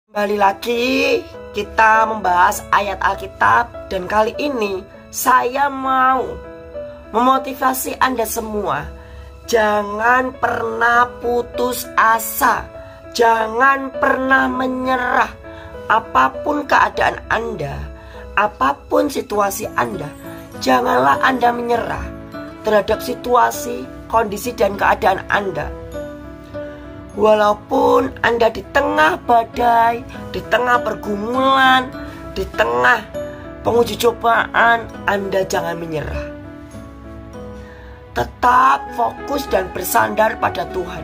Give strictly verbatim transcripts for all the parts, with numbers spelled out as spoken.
Kembali lagi kita membahas ayat Alkitab, dan kali ini saya mau memotivasi Anda semua. Jangan pernah putus asa, jangan pernah menyerah. Apapun keadaan Anda, apapun situasi Anda, janganlah Anda menyerah terhadap situasi, kondisi, dan keadaan Anda. Walaupun Anda di tengah badai, di tengah pergumulan, di tengah penguji cobaan, Anda jangan menyerah. Tetap fokus dan bersandar pada Tuhan.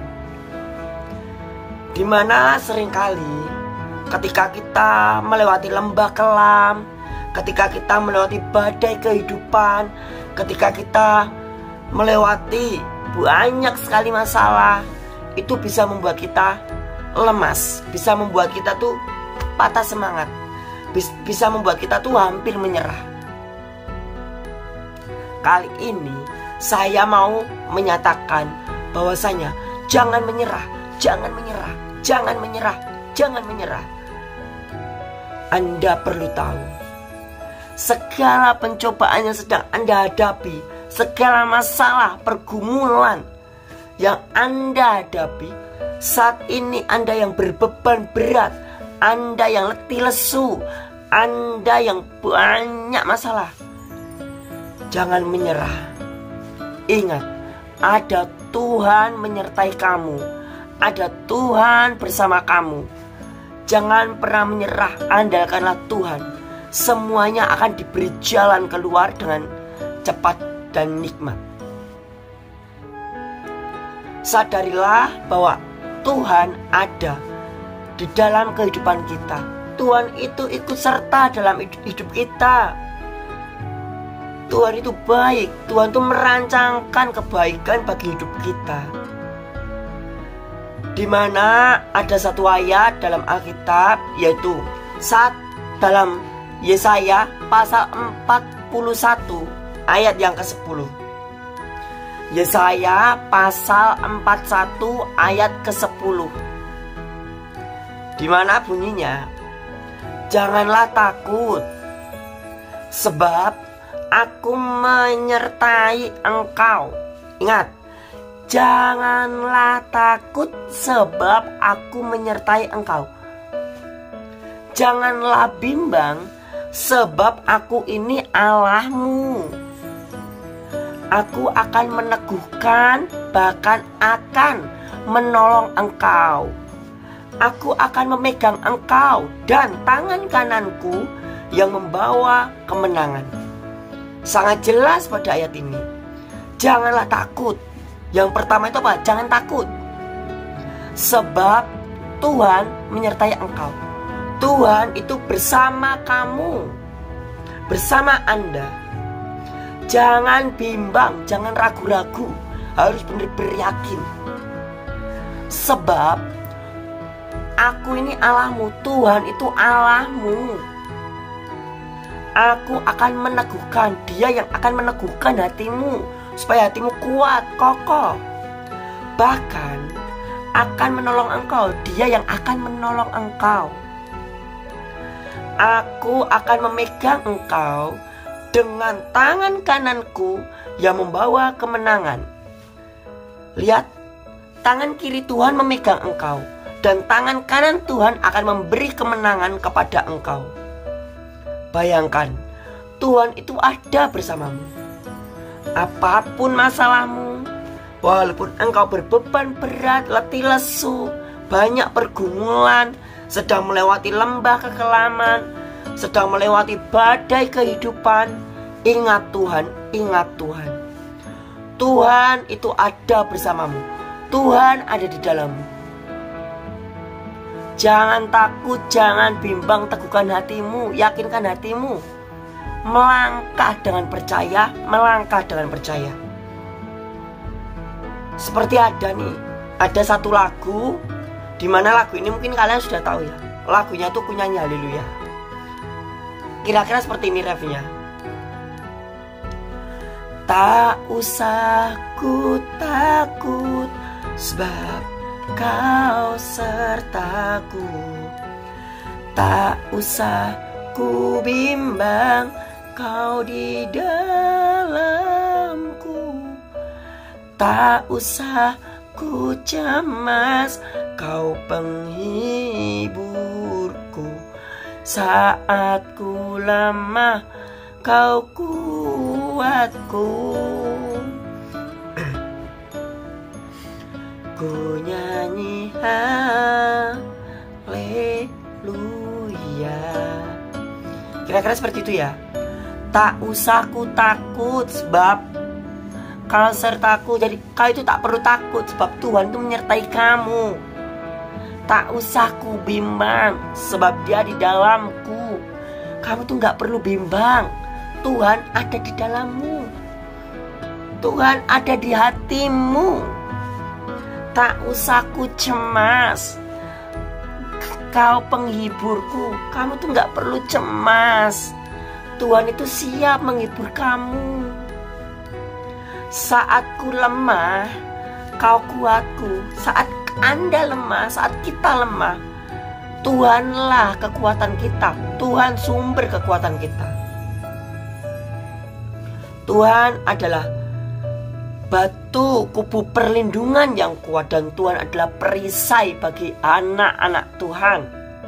Dimana seringkali ketika kita melewati lembah kelam, ketika kita melewati badai kehidupan, ketika kita melewati banyak sekali masalah, itu bisa membuat kita lemas, bisa membuat kita tuh patah semangat, bisa membuat kita tuh hampir menyerah. Kali ini saya mau menyatakan bahwasanya jangan menyerah, jangan menyerah, jangan menyerah, jangan menyerah. Anda perlu tahu, segala pencobaan yang sedang Anda hadapi, segala masalah, pergumulan yang Anda hadapi saat ini, Anda yang berbeban berat, Anda yang letih lesu, Anda yang banyak masalah, jangan menyerah. Ingat, ada Tuhan menyertai kamu, ada Tuhan bersama kamu. Jangan pernah menyerah, andalkanlah Tuhan. Semuanya akan diberi jalan keluar dengan cepat dan nikmat. Sadarilah bahwa Tuhan ada di dalam kehidupan kita. Tuhan itu ikut serta dalam hidup kita. Tuhan itu baik. Tuhan itu merancangkan kebaikan bagi hidup kita. Dimana ada satu ayat dalam Alkitab, yaitu saat dalam Yesaya pasal empat puluh satu ayat yang kesepuluh. Yesaya pasal empat puluh satu ayat kesepuluh, di mana bunyinya, janganlah takut, sebab aku menyertai engkau. Ingat, janganlah takut sebab aku menyertai engkau. Janganlah bimbang sebab aku ini Allahmu. Aku akan meneguhkan, bahkan akan menolong engkau. Aku akan memegang engkau dan tangan kananku yang membawa kemenangan. Sangat jelas pada ayat ini. Janganlah takut. Yang pertama itu apa? Jangan takut. Sebab Tuhan menyertai engkau. Tuhan itu bersama kamu, bersama Anda. Jangan bimbang, jangan ragu-ragu, harus benar-benar yakin. Sebab aku ini Allahmu, Tuhan itu Allahmu. Aku akan meneguhkan, Dia yang akan meneguhkan hatimu, supaya hatimu kuat, kokoh. Bahkan akan menolong engkau, Dia yang akan menolong engkau. Aku akan memegang engkau dengan tangan kananku yang membawa kemenangan. Lihat, tangan kiri Tuhan memegang engkau, dan tangan kanan Tuhan akan memberi kemenangan kepada engkau. Bayangkan, Tuhan itu ada bersamamu. Apapun masalahmu, walaupun engkau berbeban berat, letih lesu, banyak pergumulan, sedang melewati lembah kekelaman, sedang melewati badai kehidupan, ingat Tuhan, ingat Tuhan. Tuhan itu ada bersamamu. Tuhan ada di dalammu. Jangan takut, jangan bimbang, teguhkan hatimu, yakinkan hatimu. Melangkah dengan percaya, melangkah dengan percaya. Seperti ada nih, ada satu lagu, dimana lagu ini mungkin kalian sudah tahu ya. Lagunya tuh penyanyi Haleluya. Kira-kira seperti ini refnya. Tak usah ku takut, sebab Kau sertaku. Tak usah ku bimbang, kau di dalamku. Tak usah ku cemas, kau penghiburku. Saat ku lemah, kau kuatku. Ku nyanyi haleluya. Kira-kira seperti itu ya. Tak usah ku takut, sebab kalau sertaku, jadi kau itu tak perlu takut, sebab Tuhan itu menyertai kamu. Tak usah ku bimbang, sebab Dia di dalamku. Kamu tuh gak perlu bimbang, Tuhan ada di dalammu. Tuhan ada di hatimu. Tak usah ku cemas, kau penghiburku. Kamu tuh gak perlu cemas, Tuhan itu siap menghibur kamu. Saat ku lemah, kau kuatku. Saat Anda lemah, saat kita lemah, Tuhanlah kekuatan kita. Tuhan sumber kekuatan kita. Tuhan adalah batu kubu perlindungan yang kuat, dan Tuhan adalah perisai bagi anak-anak Tuhan.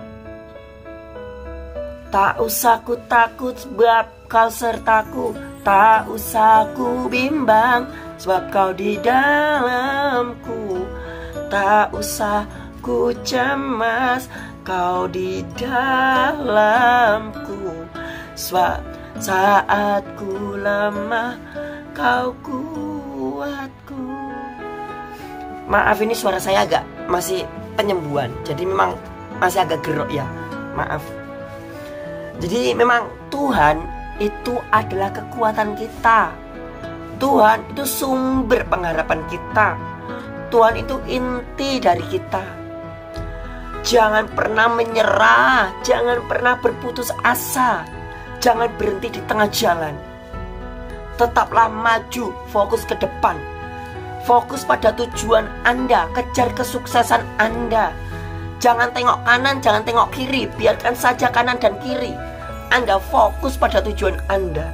Tak usah ku takut, sebab kau sertaku. Tak usah ku bimbang, sebab kau di dalamku. Tak usah ku cemas, kau di dalamku. Sebab saat ku lemah, kau kuatku. Maaf, ini suara saya agak masih penyembuhan, jadi memang masih agak gerok ya. Maaf. Jadi memang Tuhan itu adalah kekuatan kita. Tuhan itu sumber pengharapan kita. Tuhan itu inti dari kita. Jangan pernah menyerah, jangan pernah berputus asa, jangan berhenti di tengah jalan. Tetaplah maju, fokus ke depan. Fokus pada tujuan Anda, kejar kesuksesan Anda. Jangan tengok kanan, jangan tengok kiri, biarkan saja kanan dan kiri. Anda fokus pada tujuan Anda.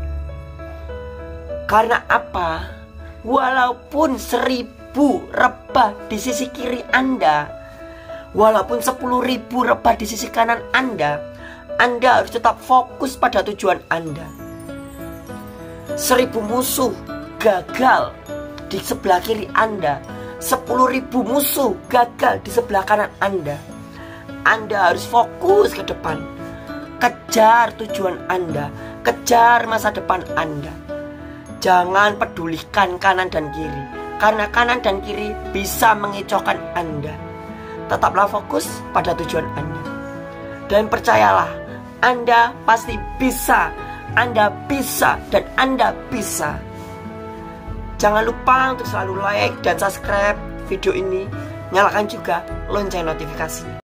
Karena apa? Walaupun seribu rebah di sisi kiri Anda, walaupun sepuluh ribu rebah di sisi kanan Anda, Anda harus tetap fokus pada tujuan Anda. Seribu musuh gagal di sebelah kiri Anda, sepuluh ribu musuh gagal di sebelah kanan Anda. Anda harus fokus ke depan. Kejar tujuan Anda, kejar masa depan Anda. Jangan pedulikan kanan dan kiri, karena kanan dan kiri bisa mengecohkan Anda. Tetaplah fokus pada tujuan Anda. Dan percayalah, Anda pasti bisa. Anda bisa dan Anda bisa. Jangan lupa untuk selalu like dan subscribe video ini. Nyalakan juga lonceng notifikasi.